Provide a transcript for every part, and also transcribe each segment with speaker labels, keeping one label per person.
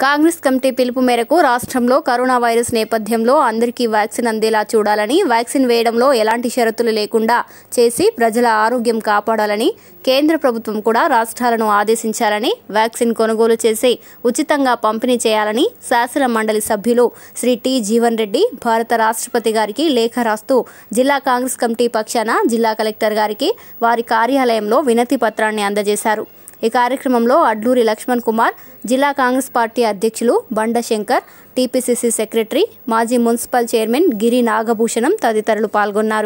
Speaker 1: Congress committee పిలుపు మేరకు రాష్ట్రంలో కరోనా వైరస్ నేపథ్యంలో అందరికీ వ్యాక్సిన్ అందేలా చూడాలని, వ్యాక్సిన్ వేయడంలో ఎలాంటి షరతులు లేకుండా చేసి ప్రజల ఆరోగ్యం కాపాడాలని కేంద్ర ప్రభుత్వం కూడా రాష్ట్రాలను ఆదేశించాలని, వ్యాక్సిన్ కొనుగోలు చేసి ఉచితంగా పంపిణీ చేయాలని శాసన మండలి సభ్యులు శ్రీ టి జీవన్ రెడ్డి భారత రాష్ట్రపతి గారికి లేఖ రాస్తూ జిల్లా కాంగ్రెస్ కమిటీ పక్షాన జిల్లా కలెక్టర్ గారికి వారి కార్యాలయంలో వినతి పత్రాన్ని అందజేశారు। ఈ కార్యక్రమంలో అడ్లూరి లక్ష్మణ్ కుమార్, జిల్లా కాంగ్రెస్ పార్టీ అధ్యక్షులు బండ శంకర్, టీపీసీసీ సెక్రటరీ, మాజీ మున్సిపల్ చైర్మన్ గిరి నాగభూషణం తదితరులు పాల్గొన్నారు।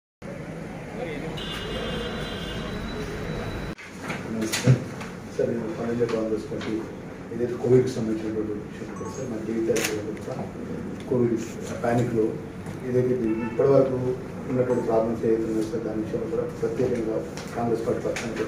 Speaker 2: ఉన్నటువంటి ప్రాబ్లమ్స్ ఏదైతే సార్ దాని విషయంలో కూడా ప్రత్యేకంగా కాంగ్రెస్ పార్టీ పక్షానికి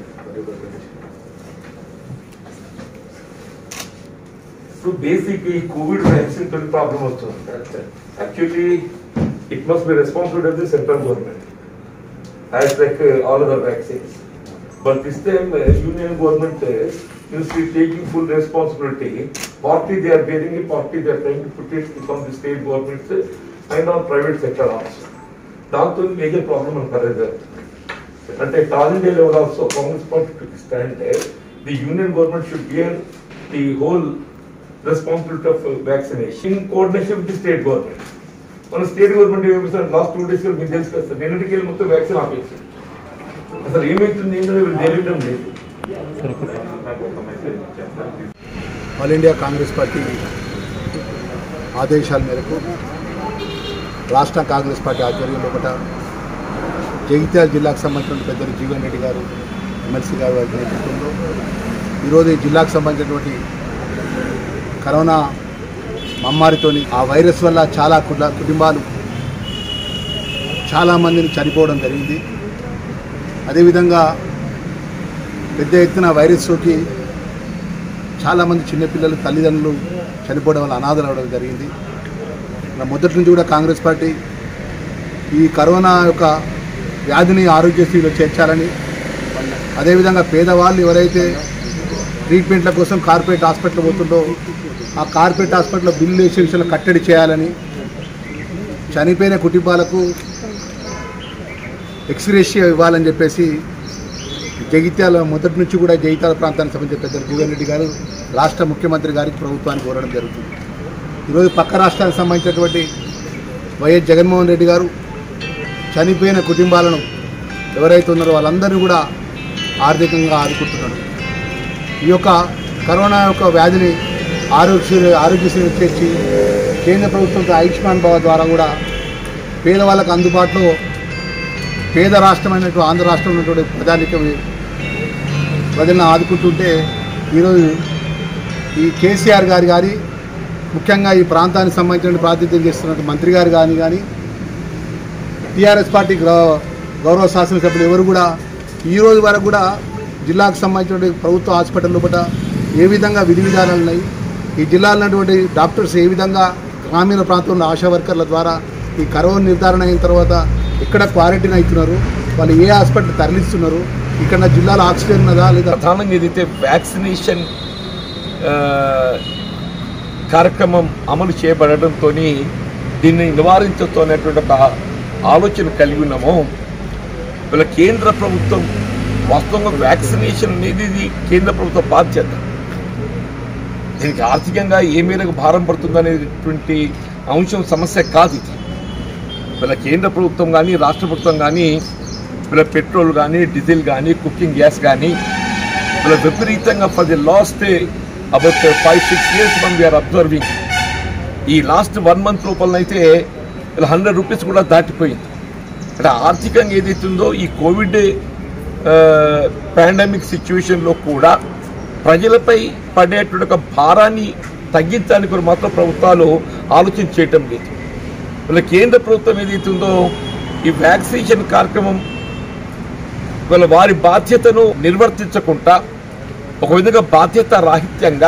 Speaker 3: So basically COVID vaccine to the problem also. Actually it must be responsibility of the central government as like all other vaccines. But this time union government is taking full responsibility. Partly they are bearing it, partly they are trying to put it from the state government and on private sector also. That's the major problem on further. At a all India level also, Congress party took a stand there. The union government should bear the whole responsibility of vaccination in coordination with the state government. On the state government, last 2 days we discussed the vaccine application. As a remake to name, they will deliver them.
Speaker 2: All India Congress party ఆదేశాల మేరకు రాష్ట్ర Congress party ఆధ్వర్యంలో ఒకట జగిత్యాల జిల్లాకు సంబంధించిన పెద్దలు జీవన్ రెడ్డి గారు, MLC గారు వారి నేతృత్వంలో ఈరోజు ఈ జిల్లాకు సంబంధించినటువంటి కరోనా మహమ్మారితోని ఆ వైరస్ వల్ల చాలా కుటుంబాలు చాలామందిని చనిపోవడం జరిగింది। అదేవిధంగా పెద్ద ఎత్తున వైరస్ సోకి చాలామంది చిన్నపిల్లలు, తల్లిదండ్రులు చనిపోవడం వల్ల అనాథలు అవడం జరిగింది। మొదటి నుంచి కూడా కాంగ్రెస్ పార్టీ ఈ కరోనా యొక్క వ్యాధిని ఆరోగ్యశ్రీలో చేర్చాలని, అదేవిధంగా పేదవాళ్ళు ఎవరైతే ట్రీట్మెంట్ల కోసం కార్పొరేట్ హాస్పిటల్ పోతుందో ఆ కార్పొరేట్ హాస్పిటల్లో బిల్లు వేసే విషయంలో కట్టడి చేయాలని, చనిపోయిన కుటుంబాలకు ఎక్స్గ్రేషియా ఇవ్వాలని చెప్పేసి జగిత్యాల మొదటి నుంచి కూడా జగిత్యాల ప్రాంతానికి సంబంధించిన పెద్దలు జీవన్ రెడ్డి గారు రాష్ట్ర ముఖ్యమంత్రి గారికి ప్రభుత్వానికి కోరడం జరుగుతుంది। ఈరోజు పక్క రాష్ట్రానికి సంబంధించినటువంటి వైఎస్ జగన్మోహన్ రెడ్డి గారు చనిపోయిన కుటుంబాలను ఎవరైతే ఉన్నారో వాళ్ళందరినీ కూడా ఆర్థికంగా ఆదుకుంటున్నారు। ఈ యొక్క కరోనా యొక్క వ్యాధిని ఆరోగ్యశ్రీ చేర్చి కేంద్ర ప్రభుత్వంతో ఆయుష్మాన్ భవ ద్వారా కూడా పేదవాళ్ళకు అందుబాటులో పేద రాష్ట్రమైనటువంటి ఆంధ్ర రాష్ట్రంలో ఉన్నటువంటి ప్రజలను ఆదుకుంటుంటే ఈరోజు ఈ కేసీఆర్ గారి ముఖ్యంగా ఈ ప్రాంతానికి సంబంధించిన ప్రాతినిధ్యం చేస్తున్న మంత్రి గారు కానీ టీఆర్ఎస్ పార్టీ గౌరవ శాసనసభ్యులు ఎవరు కూడా ఈరోజు వరకు కూడా జిల్లాకు సంబంధించిన ప్రభుత్వ హాస్పిటల్ లోపల ఏ విధంగా విధి విధానాలు ఉన్నాయి, ఈ జిల్లాలో ఉన్నటువంటి డాక్టర్స్ ఏ విధంగా గ్రామీణ ప్రాంతంలో ఆశా వర్కర్ల ద్వారా ఈ కరోనా నిర్ధారణ అయిన తర్వాత ఎక్కడ క్వారంటైన్ అవుతున్నారు, వాళ్ళు ఏ హాస్పిటల్ తరలిస్తున్నారు, ఇక్కడ జిల్లాలో ఆక్సిజన్ ఉన్నదా లేదా,
Speaker 3: ప్రధానంగా ఏదైతే వ్యాక్సినేషన్ కార్యక్రమం అమలు చేయబడడంతో దీన్ని నివారించతో అనేటువంటి ఒక ఆలోచన కలిగి ఉన్నామో, వీళ్ళ కేంద్ర ప్రభుత్వం వాస్తవంగా వ్యాక్సినేషన్ అనేది కేంద్ర ప్రభుత్వ బాధ్యత. దీనికి ఆర్థికంగా ఏ మేరకు భారం పడుతుందనేటువంటి అంశం సమస్య కాదు ఇది. వీళ్ళ కేంద్ర ప్రభుత్వం కానీ రాష్ట్ర ప్రభుత్వం కానీ వీళ్ళ పెట్రోల్ కానీ డీజిల్ కానీ కుకింగ్ గ్యాస్ కానీ వీళ్ళ విపరీతంగా for the last about 5-6 years మనం వీఆర్ అబ్జర్వింగ్ ఈ లాస్ట్ 1 month లోపలనైతే ఇలా 100 రూపీస్ కూడా దాటిపోయింది। అంటే ఆర్థికంగా ఏదైతుందో ఈ కోవిడ్ పాండమిక్ సిచ్యువేషన్లో కూడా ప్రజలపై పడేటువంటి ఒక భారాన్ని తగ్గించడానికి మాత్రం ప్రభుత్వాలు ఆలోచన చేయటం లేదు। వీళ్ళ కేంద్ర ప్రభుత్వం ఏదైతుందో ఈ వ్యాక్సినేషన్ కార్యక్రమం వీళ్ళ వారి బాధ్యతను నిర్వర్తించకుండా ఒక విధంగా బాధ్యత రాహిత్యంగా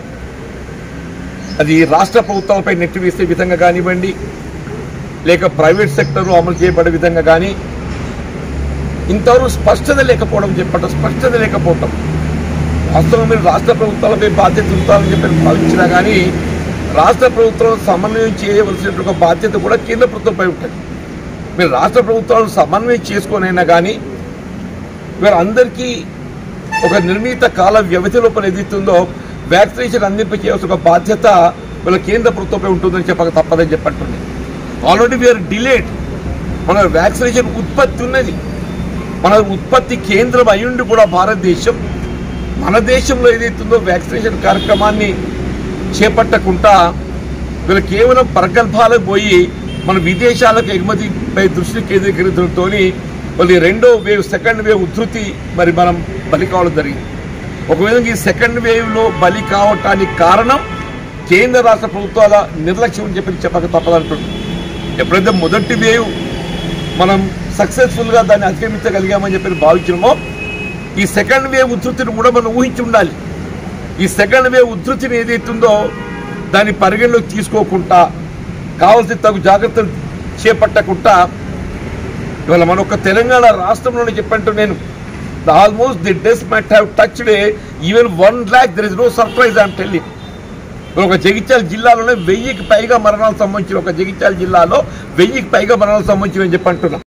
Speaker 3: అది రాష్ట్ర ప్రభుత్వాలపై నెట్టివేసే విధంగా కానివ్వండి, లేక ప్రైవేట్ సెక్టర్ అమలు చేయబడే విధంగా కానీ ఇంతవరకు స్పష్టత లేకపోవడం వాస్తవం మీరు రాష్ట్ర ప్రభుత్వాలపై బాధ్యత ఉండాలని చెప్పి భావించినా కానీ రాష్ట్ర ప్రభుత్వం సమన్వయం చేయవలసిన ఒక బాధ్యత కూడా కేంద్ర ప్రభుత్వంపై ఉంటుంది. మీరు రాష్ట్ర ప్రభుత్వాలను సమన్వయం చేసుకొనైనా కానీ వీరందరికీ ఒక నిర్ణీత కాల వ్యవధి లోపల ఏదైతుందో వ్యాక్సినేషన్ అందింప చేయాల్సిన ఒక బాధ్యత వీళ్ళ కేంద్ర ప్రభుత్వంపై ఉంటుందని చెప్పక తప్పదని చెప్పంటుంది. Already we are delayed. మన వ్యాక్సినేషన్ ఉత్పత్తి ఉన్నది, మన ఉత్పత్తి కేంద్రం అయ్యుండి కూడా భారతదేశం మన దేశంలో ఏదైతుందో వ్యాక్సినేషన్ కార్యక్రమాన్ని చేపట్టకుండా వీళ్ళు కేవలం ప్రగల్భాలకు పోయి మన విదేశాలకు ఎగుమతిపై దృష్టి కేంద్రీకరించడంతో మళ్ళీ రెండో వేవ్ సెకండ్ వేవ్ ఉధృతి మరి మనం బలి కావడం జరిగింది. ఒక విధంగా ఈ సెకండ్ వేవ్లో బలి కావటానికి కారణం కేంద్ర రాష్ట్ర ప్రభుత్వాల నిర్లక్ష్యం అని చెప్పక తప్పదంటుంది. ఎప్పుడైతే మొదటి వేవ్ మనం సక్సెస్ఫుల్గా దాన్ని అధిగమించగలిగామని చెప్పి భావించినామో ఈ సెకండ్ వేవ్ ఉధృతిని కూడా మనం ఊహించి ఉండాలి. ఈ సెకండ్ వేవ్ ఉధృతిని ఏదైతుందో దాన్ని పరిగణలోకి తీసుకోకుండా కావాల్సిన తగు జాగ్రత్తలు చేపట్టకుండా ఇవాళ మన ఒక తెలంగాణ రాష్ట్రంలోనే చెప్పంటూ నేను almost the death might have touched even 1 lakh. There is no surprise I'm telling. ఒక జగిత్యాల జిల్లాలోనే 1000కి పైగా మరణాలు సంబంధించిన ఒక జగిత్యాల జిల్లాలో 1000కి పైగా మరణాలు సంబంధించిన చెప్పంటున్నాం.